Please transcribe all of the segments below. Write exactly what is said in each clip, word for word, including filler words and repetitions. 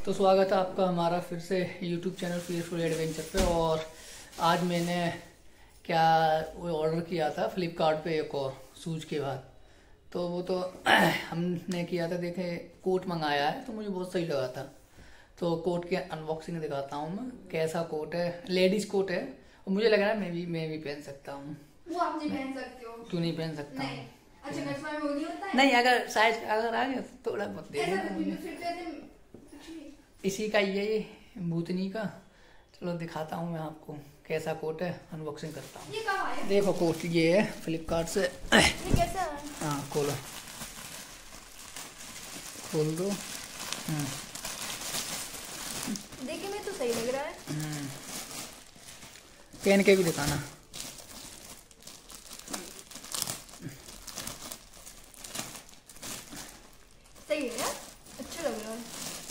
तो स्वागत है आपका हमारा फिर से यूट्यूब चैनल फीयरफुल एडवेंचर पे। और आज मैंने क्या वो ऑर्डर किया था फ्लिपकार्ट पे एक और शूज़ के बाद। तो वो तो हमने किया था, देखे कोट मंगाया है तो मुझे बहुत सही लगा था। तो कोट के अनबॉक्सिंग दिखाता हूँ मैं, कैसा कोट है। लेडीज कोट है और मुझे लग रहा है मैं भी मैं भी पहन सकता हूँ। वो आप नहीं पहन सकते हो। तू नहीं पहन सकता? नहीं। अच्छा कस्टमर में वो नहीं होता है? नहीं, अगर साइज अगर आ गया तो थोड़ा मत दे देना मुझे। इसी का ही है ये भूतनी का। चलो दिखाता हूँ मैं आपको कैसा कोट है, अनबॉक्सिंग करता हूँ। ये कब आया? देखो कोट ये है फ्लिपकार्ट से। ये कैसा है? हाँ खोलो, खोल दो। देखने में तो सही लग रहा है। पहन के भी दिखाना। सही है यार, अच्छा लग रहा है।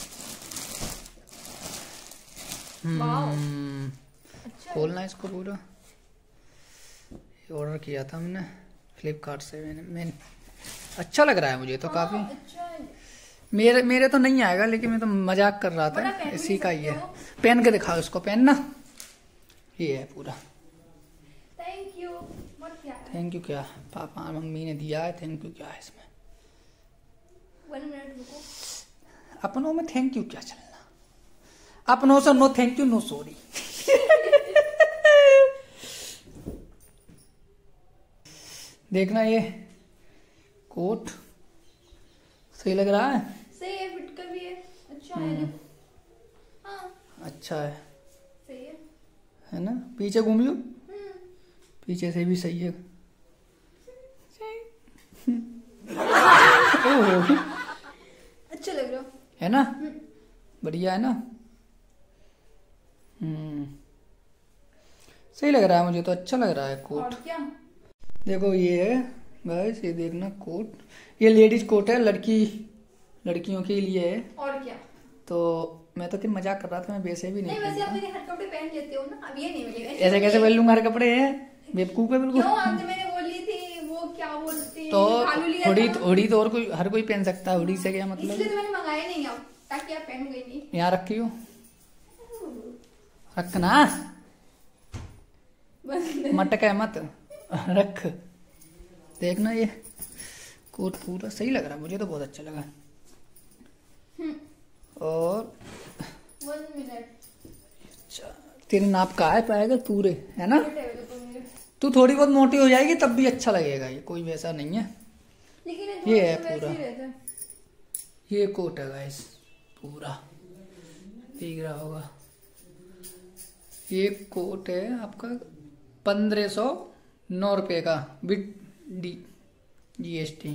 हम्म, अच्छा खोलना इसको पूरा। ऑर्डर किया था मैंने फ्लिपकार्ट से। मैंने मैंने अच्छा लग रहा है मुझे तो हाँ, काफी। अच्छा है। मेरे मेरे तो नहीं आएगा, लेकिन मैं तो मजाक कर रहा था। इसी का ही है। पहन के दिखाओ इसको, पहनना। ये है पूरा। Thank you. मत क्या है? थैंक यू क्या? पापा मम्मी ने दिया है। थैंक यू क्या है इसमें? वन मिनट रुको। अपनों में थैंक यू क्या चलना? अपनों से no thank you no sorry. देखना ये कोट सही लग रहा है। सही है, फिट का भी है। अच्छा है ना? हाँ अच्छा है सही है। है ना? पीछे घूम लो, हम्म। पीछे से भी सही है। ओह, अच्छा लग रहा है ना? बढ़िया है ना? हम्म, सही लग रहा है मुझे तो। अच्छा लग रहा है कोट। और क्या? देखो ये है गाइस, ये देखना कोट। ये लेडीज कोट है, लड़की लड़कियों के लिए है। और क्या? तो मैं तो तेरे मजाक कर रहा था, मैं वैसे भी नहीं नहीं वैसे आप पहनता। मेरे हर कपड़े पहन लेते हो ना, अब ये नहीं मिलेगा। ऐसे कैसे पहन लूंगा? हर कपड़े हैं बेवकूफ है बिल्कुल। क्यों? आपने मैंने बोली थी वो क्या बोलते हैं, तो कालू लिया हुडी था ना? हुडी तो और कोई हर कोई पहन सकता है। हुडी से क्या मतलब? इसलिए तो मैंने मंगाया नहीं अब, ताकि आप पहनोगे नहीं। यहाँ रखी हो, रखना बस मटक है मत रख। देखना ये कोट पूरा सही लग रहा है मुझे तो, बहुत अच्छा लगा। और वन मिनट। अच्छा, तेरे नाप का है पाएगा पूरे, है ना? लेकिन तू थोड़ी बहुत मोटी हो जाएगी तब भी अच्छा लगेगा। ये कोई वैसा नहीं है। ये ये है थोड़ा सा पूरा। वैसे ही रहता है। ये कोट है गाइस पूरा, दिख रहा होगा। ये कोट है आपका पंद्रह सौ नौ रुपये का with the G S T.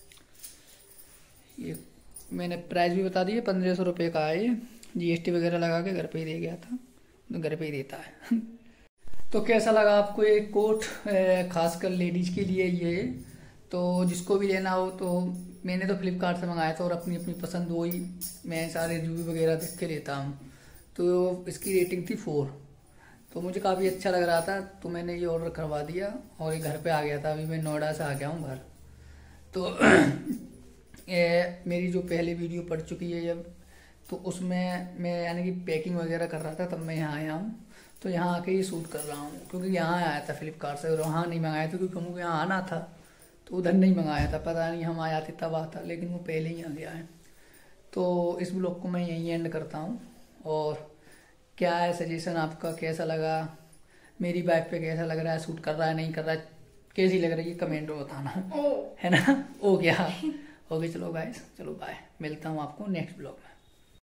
ये मैंने प्राइस भी बता दिया, पंद्रह सौ रुपये का है ये। जी एस टी वगैरह लगा के घर पे ही दे गया था, तो घर पे ही देता है। तो कैसा लगा आपको ये कोट? खासकर लेडीज के लिए ये। तो जिसको भी लेना हो तो मैंने तो फ्लिपकार्ट से मंगाया था और अपनी अपनी पसंद वही मैं सारे रिव्यू वगैरह देख के लेता हूँ। तो इसकी रेटिंग थी फोर। तो मुझे काफ़ी अच्छा लग रहा था, तो मैंने ये ऑर्डर करवा दिया और ये घर पे आ गया था। अभी मैं नोएडा से आ गया हूँ घर। तो ये मेरी जो पहले वीडियो पड़ चुकी है जब, तो उसमें मैं यानी कि पैकिंग वगैरह कर रहा था, तब मैं यहाँ आया हूँ। तो यहाँ आके ही शूट कर रहा हूँ, क्योंकि यहाँ आया था फ्लिपकार्ट से और वहाँ नहीं मंगाया था, क्योंकि हमको यहाँ आना था तो उधर नहीं मंगाया था। पता नहीं हम आया थे तब आता, लेकिन वो पहले ही आ गया है। तो इस ब्लॉग को मैं यहीं एंड करता हूँ। और क्या है सजेशन आपका, कैसा लगा? मेरी बाइक पे कैसा लग रहा है? शूट कर रहा है नहीं कर रहा है? कैसी लग रही है कमेंट में बताना, ओ है ना? ओ क्या? ओके चलो गाइस, चलो बाय। मिलता हूँ आपको नेक्स्ट ब्लॉग में।